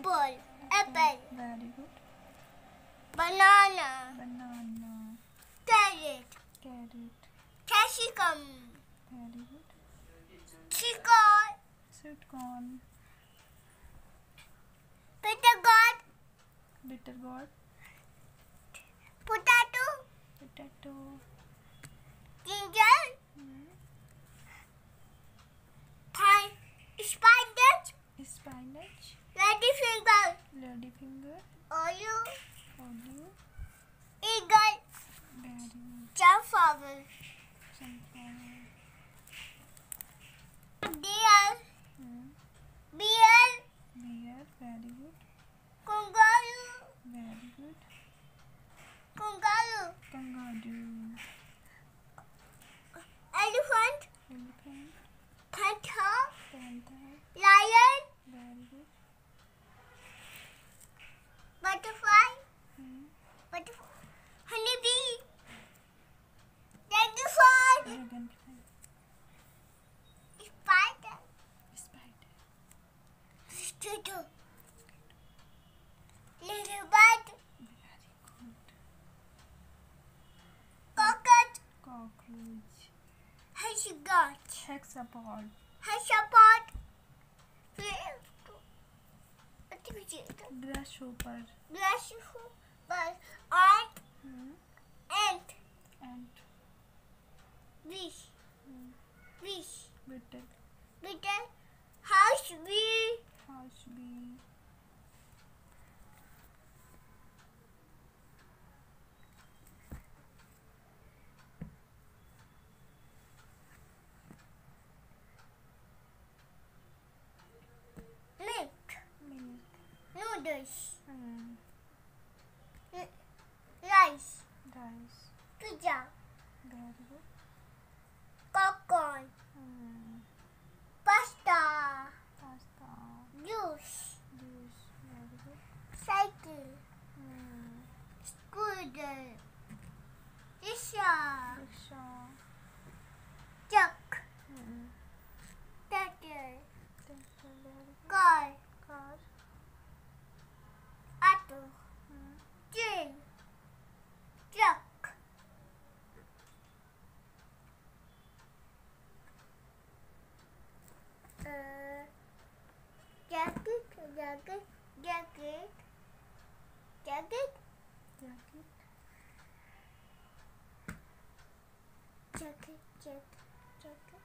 Apple. Apple. Very good. Banana. Banana. Carrot. Carrot. Capsicum. Very good. Chicken. Sweet corn. Bitter gourd. Bitter gourd. Potato. Potato. Ginger. Spinach. Spinach. Ladyfinger. Ladyfinger. Olive. Olive. Eagle. Very good. Sunflower. Sunflower. Deer. Hmm. Bear. Beer. Very good. Kangaroo. Very good. Kangaroo. Kangaroo. Elephant. Elephant. Panther. Panther. Lion. Very good. Butterfly. Hmm. Honeybee. Dragonfly. Dragonfly. Spider. Spider. Mosquito. Little bird. Very good. Cockroach. Cockroach. Hexagod. Hexapod. Hexapod. Grasshopper. Grasshopper. Ant. Hmm. Ant. Ant. Fish. Hmm. Fish. Beetle. Bitter. House bee. House bee. Milk. Milk. Noodles. Hmm. Rice. Rice. Pizza. Very good. Popcorn. Hmm. Pasta. Pasta. Juice. Juice. Very good. Cycle. Hmm. Scooter. Rickshaw. Rickshaw. Truck. Hmm. Tractor. Tractor. Very good. Car. Car. Auto. Hmm. Train. Truck. Jacket. Jacket. Jacket. Jacket. Jacket. Jacket. Jacket.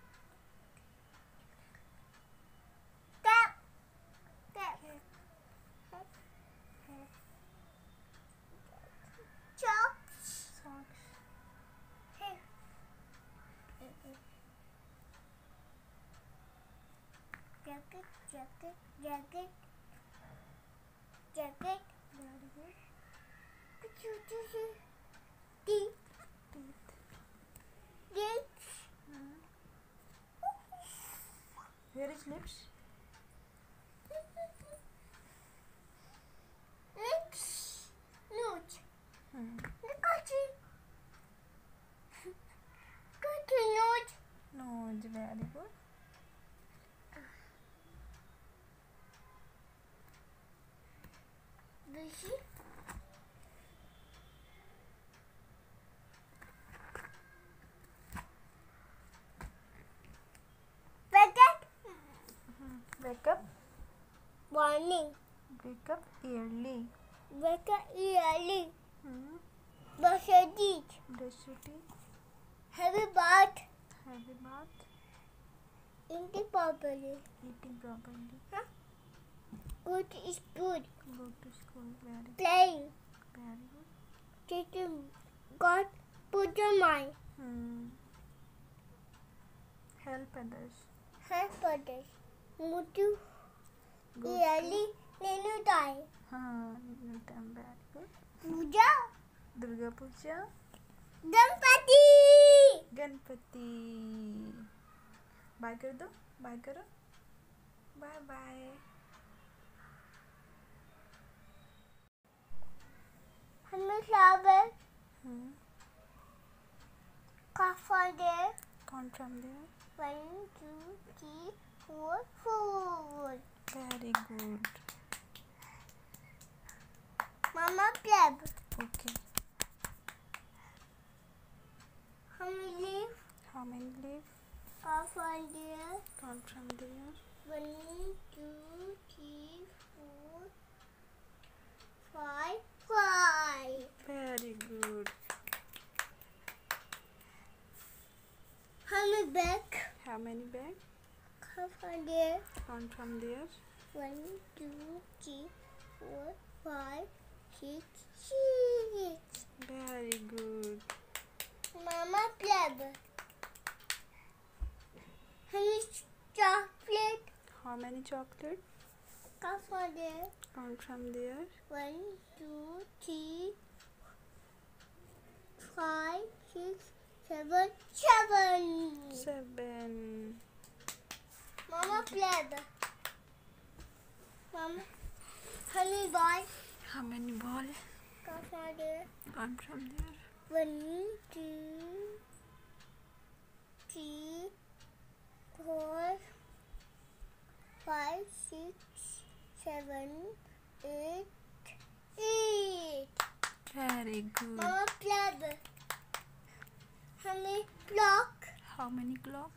Cap. Cap. Socks. Socks. Jacket. Jacket. Jacket. Jacket. Very good. Teeth. Teeth. Lips. Hmm. Where is lips? Lips. Nose. Hmm. Nose. Nose. Very good. Bushy. Bucket. Wake up. Morning. Wake up early. Wake up early. Hmm. Brush your teeth. Brush your teeth. Have a bath. Have a bath. Eat properly. Eating properly. Go to school. Go to school. Very good. Playing. Very good. Teacher God put your mind. Hmm. Help others. Help others. Mutu Go early. Nenu die. हाँ time very good. Puja. Durga Puja. Ganpati. Ganpati. Bye कर दो. Bye करो. Bye bye. हमें flower. Count from there. Count from there. 1, 2, 3, 4, 4. Very good. Mama pleb. Okay. How many leaves? How many leaves? Count from there. Count from there. 1, 2, 3, 4, 5. 5. Very good. How many back? How many bags? Count from there. Count from there. 1, 2, 3, 4, 5, 6, 6. Very good. Mama pleb. How many chocolate? How many chocolate? Count from there. Count from there. 1, 2, 3, 5, 6, 7, 7. 7. Mama pleb. Mama, how many boys? How many ball? Count from there. Count from there. 1, 2, 3, 4, 5, 6, 7, 8, 8. Very good. Mama pleb. How many clock? How many clock?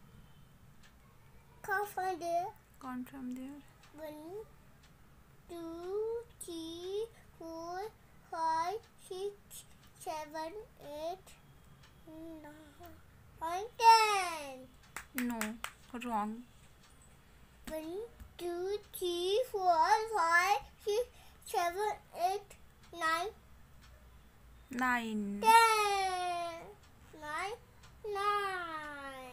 Count from there. Count from there. 1, 2, 3, 4, 5, 6, 7, 8, 9, 10. No, wrong. 1, 2, 3, 4, 5, 6, 7, 8, 9, 9. 10. 9, 9.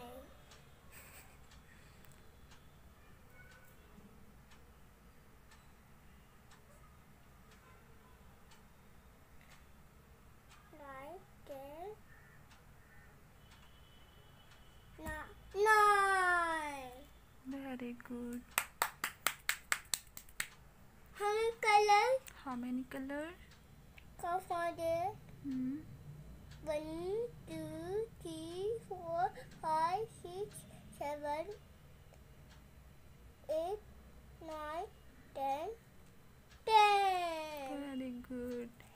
Nine. Very good. How many colors? How many colors? Count from there. Hmm. 1, 2, 3, 4, 5, 6, 7, 8, 9, 10. 10. Very good.